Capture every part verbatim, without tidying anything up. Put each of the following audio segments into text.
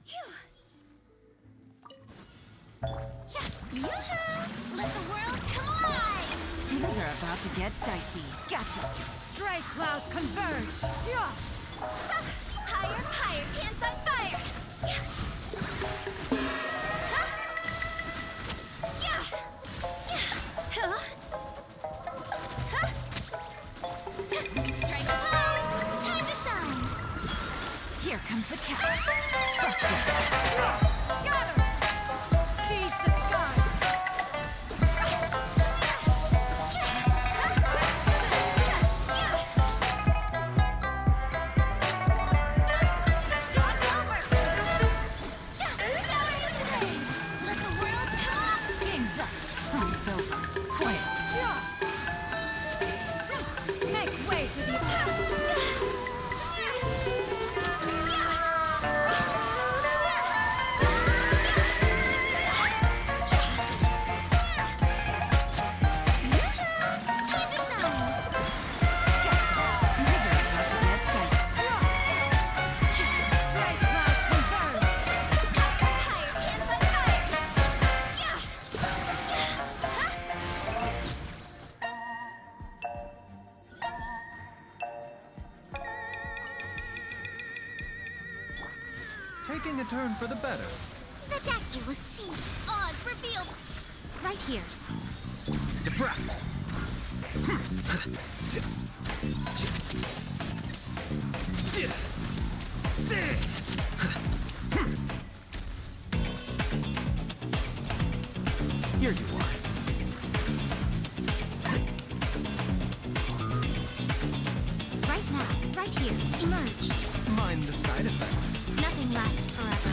Let the world come alive! Things are about to get dicey. Gotcha. Stray clouds converge. Yeah. Higher, higher, hands on fire! Strike clouds! Time to shine! Here comes the catch. Buster. Scatter! Seize the skies! Taking a turn for the better. The doctor will see. Oz revealed. Right here. Diffract! Here you are. Right now, right here, emerge. Mind the side effect. Nothing lasts forever.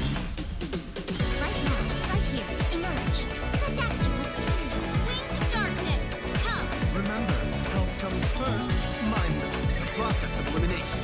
Right now, right here, emerge. The doctor will see. Wings of darkness, come. Remember, health comes first. Mind the, the process of elimination.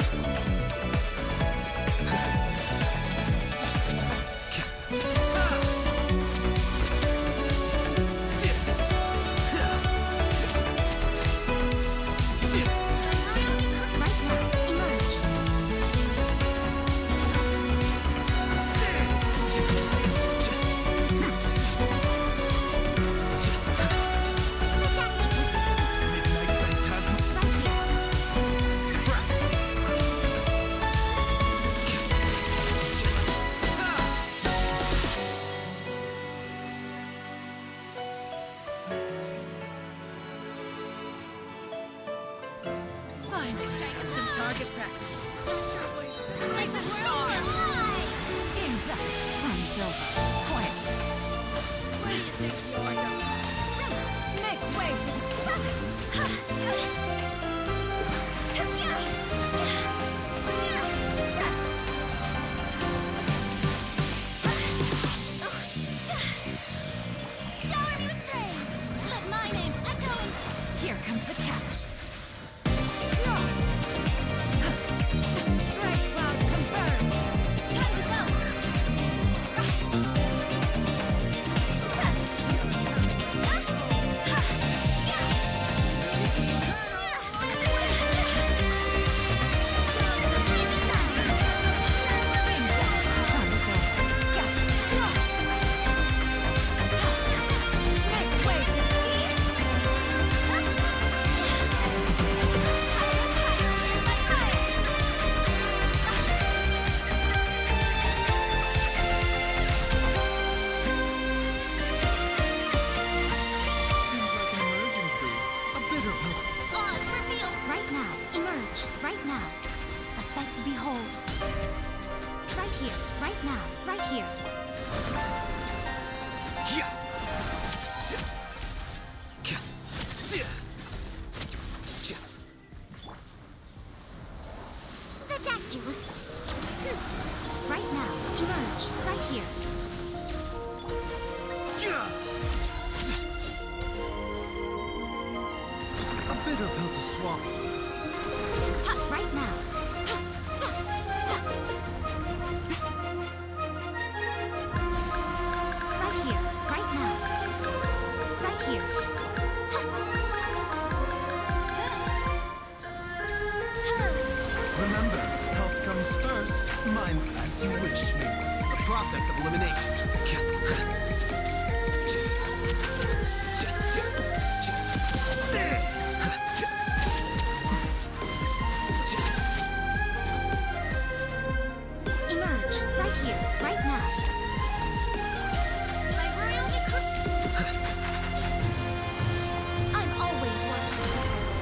Remember, health comes first. Mind As you wish, me. The process of elimination. Emerge, right here, right now. Librarian Decree. I'm always watching.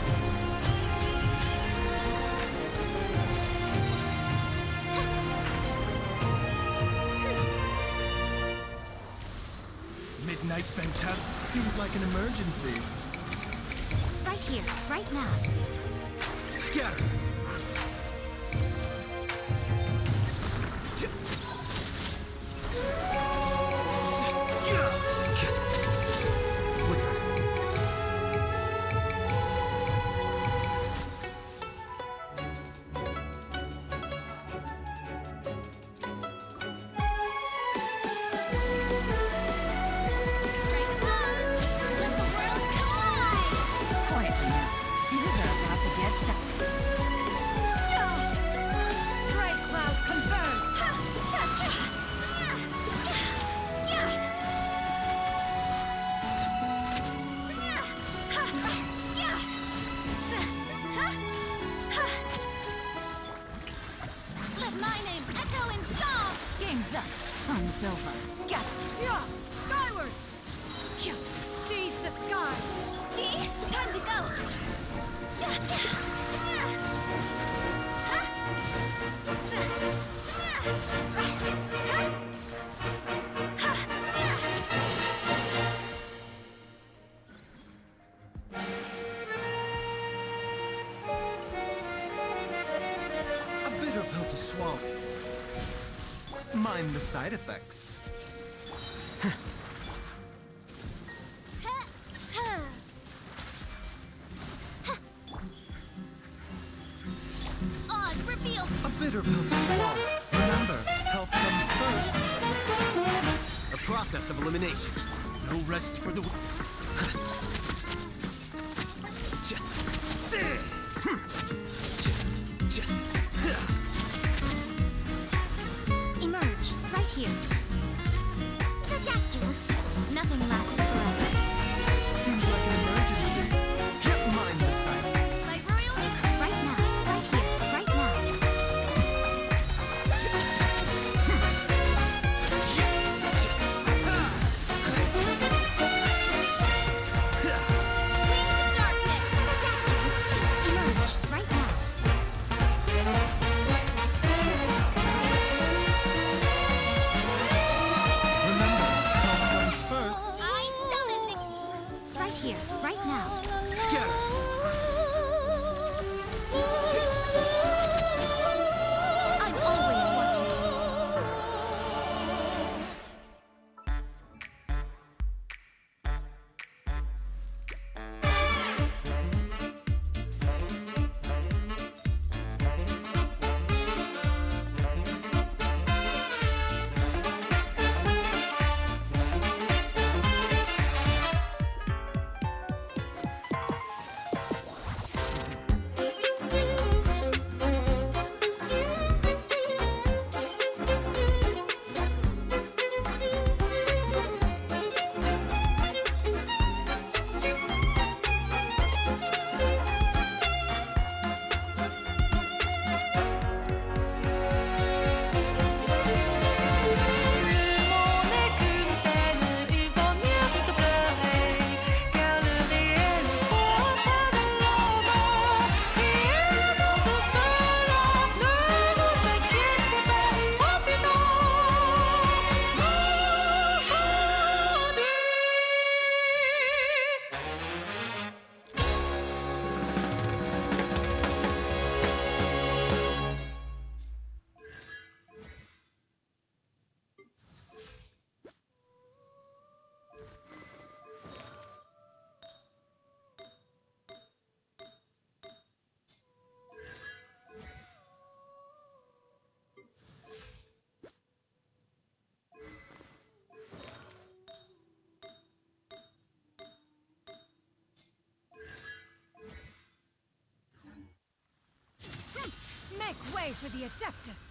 Midnight Phantasm seems like an emergency. Right here, right now. Scatter! Strike comes. Let the world collide. Quiet now. These are about to get tough. Strike cloud confirmed. Let my name echo in song. Game's up. Fun's over. Got it. Yeah. Skyward. Yeah. Seize the skies. See? Time to go. A bitter pill to swallow. Mind the side effects. Odd reveal. A bitter pill to swallow. Remember, health comes first. A process of elimination. No rest for the... Emerge, right here. Ridiculous. Nothing lasts forever. Seems like an emergency. Can't mind the side effects. Librarian Decree. Right now, right here, right now. Wings of darkness. Ridiculous. Emerge, right now. Remember, health comes first. I summon the... Right here, right now. Scatter! I'm always watching. Make way for the Adeptus.